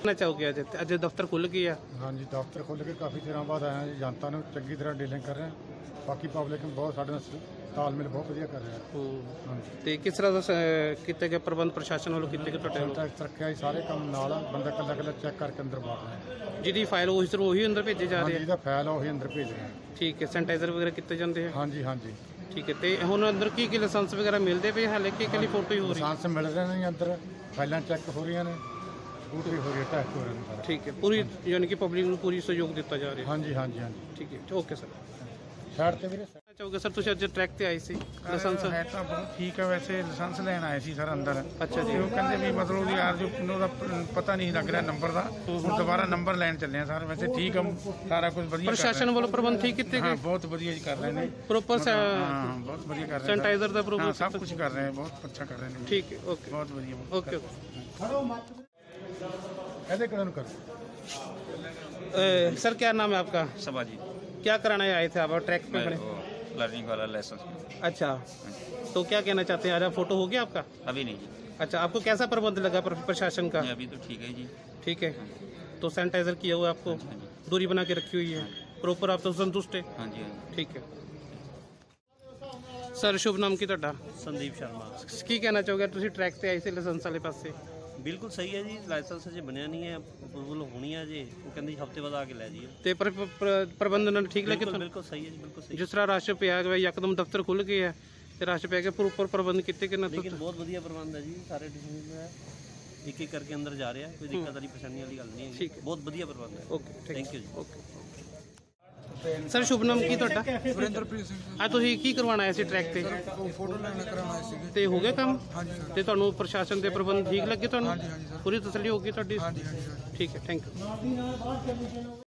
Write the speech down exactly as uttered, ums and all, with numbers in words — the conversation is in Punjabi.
कहना चाहोगे अज अज दफ्तर खुल गया? हाँ जी, दफ्तर खुल के काफ़ी दिनों बाद आए हैं। जनता ने चंगी तरह डीलिंग कर रहे हैं। बाकी पब्लिक बहुत साढ़े तालमेल बहुत वधिया कर रहे हैं। हाँ जी, ਤੇ ਕਿਸ ਤਰ੍ਹਾਂ ਦਾ ਸ- ਕੀਤੇ ਗਏ ਪ੍ਰਬੰਧ ਪ੍ਰਸ਼ਾਸਨ ਵੱਲੋਂ ਕੀਤੇ ਗਏ ਤੁਹਾਡੇ ਵੱਲੋਂ? टैक्स रखे है सारे काम नाल बंदा कल्ला कल्ला चेक करके अंदर बाहर रहे हैं। ਜਿਹਦੀ ਫਾਈਲ ਉਹੀ ਸਿਰ ਉਹੀ ਅੰਦਰ ਭੇਜੇ ਜਾ हाँ ਰਹੇ जी, ਆ? ਇਹਦਾ ਫਾइल ਉਹੀ ਅੰਦਰ ਭੇਜ ਰਹੇ हैं। ਠੀਕ ਹੈ, ਸੈਨੀਟਾਈਜ਼ਰ ਵਗੈਰਾ ਕੀਤੇ ਜਾਂਦੇ ਆ? हाँ जी, हाँ जी, ਠੀਕ ਹੈ, ਤੇ ਹੁਣ ਅੰਦਰ ਕੀ ਕੀ ਲਾਇਸੈਂਸ ਵਗੈਰਾ ਮਿਲਦੇ ਪਏ ਹਾਲੇ ਕਿ ਇਕੱਲੀ ਫੋਟੋ ਹੀ ਹੋ ਰਹੀ? ਲਾਇਸੈਂਸ ਮਿਲ ਰਹੇ ਨੇ ਅੰਦਰ, ਫਾਈਲਾਂ ਚੈੱਕ ਹੋ ਰਹੀਆਂ ਨੇ, ਸਕੂਟਰੀ ਹੋ ਰਹੀ ਹੈ, ਟੈਸਟ ਹੋ ਰਹੇ ਨੇ ਸਾਰਾ। ਠੀਕ ਹੈ, ਪੂਰੀ ਯਾਨੀ ਕਿ ਪਬਲਿਕ ਨੂੰ ਪੂਰੀ ਸਹਿਯੋਗ ਦਿੱਤਾ ਜਾ ਰਿਹਾ? हाँ जी, हाँ जी, हाँ जी, ਠੀਕ ਹੈ, ਓਕੇ ਸਰ। ਸਾਈਡ ਤੇ ਵੀਰੇ ਚਾਹੋਗੇ ਸਰ, ਤੁਸੀਂ ਅੱਜ ਟਰੈਕ ਤੇ ਆਏ ਸੀ, ਲਾਇਸੈਂਸ? ਹੈ ਤਾਂ ਬਹੁਤ ਠੀਕ ਹੈ, ਵੈਸੇ ਲਾਇਸੈਂਸ ਲੈਣ ਆਏ ਸੀ ਸਰ ਅੰਦਰ। ਅੱਛਾ ਜੀ। ਤੇ ਉਹ ਕਹਿੰਦੇ ਵੀ ਮਤਲਬ ਉਹਦੀ ਯਾਰ ਜੋ ਉਹਦਾ ਪ- ਪਤਾ ਨਹੀਂ ਲੱਗ ਰਿਹਾ ਨੰਬਰ ਦਾ, ਹੁਣ ਦੁਬਾਰਾ ਨੰਬਰ ਲੈਣ ਚੱਲੇ ਆ ਸਰ। ਵੈਸੇ ਠੀਕ ਆ, ਸਾਰਾ ਕੁਝ ਵਧੀਆ ਕਰ ਰਹੇ ਪ੍ਰਸ਼ਾਸਨ ਵੱਲੋਂ ਪ੍ਰਬੰਧ ਠੀਕ ਕੀਤੇ ਹਾਂ, ਗਏ? ਬਹੁਤ ਵਧੀਆ ਜੀ ਕਰ ਰਹੇ ਨੇ। ਪ੍ਰੋਪਰ ਹਾਂ, ਬਹੁਤ ਵਧੀਆ ਕਰ ਰਹੇ ਨੇ। ਸੈਨੀਟਾਈਜ਼ਰ ਦਾ ਹਾਂ, ਪ੍ਰੋਪਰ ਸਭ ਕੁਝ ਕਰ ਰਹੇ ਨੇ, ਬਹੁਤ ਅੱਛਾ ਕਰ ਰਹੇ ਨੇ। ਠੀਕ ਹੈ, ਓਕੇ ਬਹੁਤ ਵਧੀਆ। Okay okay. ਇਹਦੇ ਕਿਹਨਾਂ ਨੂੰ ਕਰ अ, सर क्या नाम है आपका? सभाजी क्या कराने आए थे आप ट्रैक पे मैं खड़े? वो लर्निंग वाला लाइसेंस। अच्छा, तो क्या कहना चाहते हैं? आज फोटो हो गया आपका? अभी नहीं जी। अच्छा, आपको कैसा प्रबंध लगा प्र- प्रशासन का? नहीं, अभी तो ठीक है जी। ठीक है, तो सैनिटाइजर किया हुआ है आपको, हाँ जी, दूरी बना के रखी हुई है, प्रॉपर आप तो संतुष्ट है? हाँ जी, हाँ जी। ठीक है सर, शुभ नाम की ਤੁਹਾਡਾ? ਸੰਦੀਪ ਸ਼ਰਮਾ। ਕੀ ਕਹਿਣਾ ਚਾਹੋਗੇ? ਤੁਸੀਂ ਟਰੈਕ ਤੇ ਆਏ ਸੀ ਲਾਇਸੈਂਸ ਵਾਲੇ ਪਾਸੇ? ਬਿਲਕੁਲ ਸਹੀ ਹੈ ਜੀ, ਲਾਇਸੈਂਸ ਅਜੇ ਬਣਿਆ ਨਹੀਂ ਹੈ, ਅਪਰੂਵਲ ਹੋਣੀ ਹੈ ਜੀ। ਉਹ ਕਹਿੰਦੇ ਹਫਤੇ ਬਾਅਦ ਆ ਕੇ ਲੈ ਜਾਈਓ। ਤੇ ਪਰ- ਪਰ- ਪ੍ਰਬੰਧ ਨਾਲ ਠੀਕ ਲੱਗੇ ਬਿਲਕੁਲ ਤੁਹਾਨੂੰ? ਬਿਲਕੁਲ ਸਹੀ ਹੈ ਜੀ, ਬਿਲਕੁਲ ਸਹੀ। ਜਿਸ ਤਰ੍ਹਾਂ ਰਸ਼ ਪਿਆ ਗਿਆ, ਯਕਦਮ ਦਫ਼ਤਰ ਖੁੱਲ ਗਏ ਆ ਤੇ ਰਸ਼ ਪੈ ਗਿਆ, ਪ੍ਰੋਪਰ ਪ੍ਰਬੰਧ ਕੀਤੇ ਕਿ ਨਾ? ਲੇਕਿਨ ਬਹੁਤ ਵਧੀਆ ਪ੍ਰਬੰਧ ਹੈ ਜੀ, ਸਾਰੇ ਡਿਸੀਜਨ ਹੈ, ਇੱਕ ਇੱਕ ਕਰਕੇ ਅੰਦਰ ਜਾ ਰਿਹਾ, ਕੋਈ ਦਿੱਕਤ ਵਾਲੀ ਪਰੇਸ਼ਾਨੀ ਵਾਲੀ ਗੱਲ ਨਹੀਂ ਹੈ। ਠੀਕ ਹੈ। ਬਹੁਤ ਵਧੀਆ ਪ੍ਰਬੰਧ ਹੈ। ਓਕੇ, ਥੈਂਕ ਯੂ ਜੀ। ਓਕੇ ਸਰ, ਸ਼ੁਭ ਨਾਮ ਕੀ ਤੁਹਾਡਾ? ਵਰਿੰਦਰਪ੍ਰੀਤ ਸਿੰਘ। ਆ ਤੁਸੀਂ ਕੀ ਕਰਵਾਉਣਾ ਆਏ ਸੀ ਟਰੈਕ ਤੇ? ਉਹ ਫੋਟੋ ਲੈਣ ਕਰਾਉਣਾ ਸੀਗੇ। ਤੇ ਹੋ ਗਿਆ ਕੰਮ? ਹਾਂਜੀ ਸਰ। ਤੇ ਤੁਹਾਨੂੰ ਪ੍ਰਸ਼ਾਸਨ ਦੇ ਪ੍ਰਬੰਧ ਠੀਕ ਲੱਗੇ ਤੁਹਾਨੂੰ? ਹਾਂਜੀ, ਹਾਂਜੀ ਸਰ। ਪੂਰੀ ਤਸੱਲੀ ਹੋ ਗਈ ਤੁਹਾਡੀ? ਹਾਂਜੀ ਹਾਂਜੀ ਸਰ। ਠੀਕ ਹੈ, ਥੈਂਕ ਯੂ।